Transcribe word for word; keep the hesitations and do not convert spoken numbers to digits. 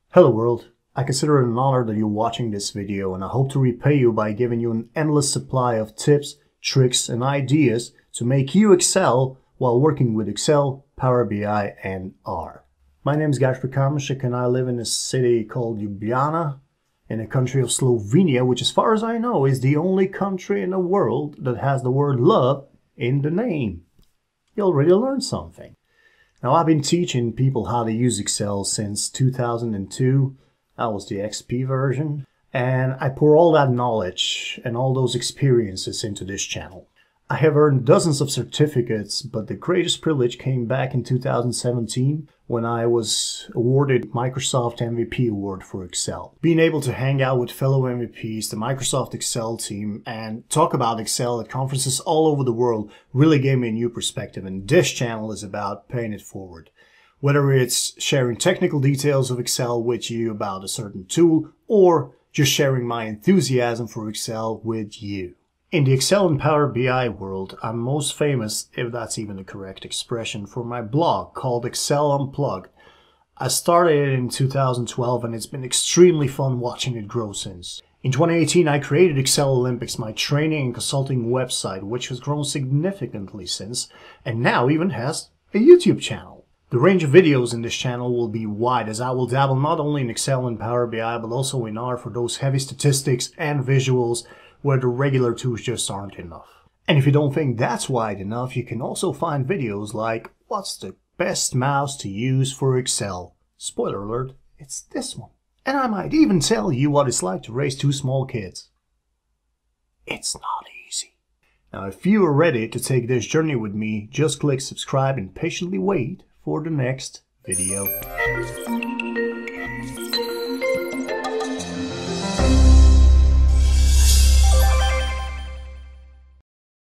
Hello world, I consider it an honor that you're watching this video, and I hope to repay you by giving you an endless supply of tips, tricks and ideas to make you excel while working with Excel, Power B I and R. My name is Gašper Kamenšek and I live in a city called Ljubljana in the country of Slovenia, which as far as I know is the only country in the world that has the word love in the name. You already learned something. Now, I've been teaching people how to use Excel since two thousand two. That was the X P version. And I pour all that knowledge and all those experiences into this channel. I have earned dozens of certificates, but the greatest privilege came back in two thousand seventeen when I was awarded Microsoft M V P Award for Excel. Being able to hang out with fellow M V Ps, the Microsoft Excel team, and talk about Excel at conferences all over the world really gave me a new perspective, and this channel is about paying it forward. Whether it's sharing technical details of Excel with you about a certain tool, or just sharing my enthusiasm for Excel with you. In the Excel and Power B I world, I'm most famous, if that's even the correct expression, for my blog called Excel Unplugged. I started it in two thousand twelve and it's been extremely fun watching it grow since. In twenty eighteen, I created Excel Olympics, my training and consulting website, which has grown significantly since, and now even has a YouTube channel. The range of videos in this channel will be wide, as I will dabble not only in Excel and Power B I, but also in R for those heavy statistics and visuals where the regular tools just aren't enough. And if you don't think that's wide enough, you can also find videos like what's the best mouse to use for Excel. Spoiler alert, it's this one. And I might even tell you what it's like to raise two small kids. It's not easy. Now if you are ready to take this journey with me, just click subscribe and patiently wait for the next video.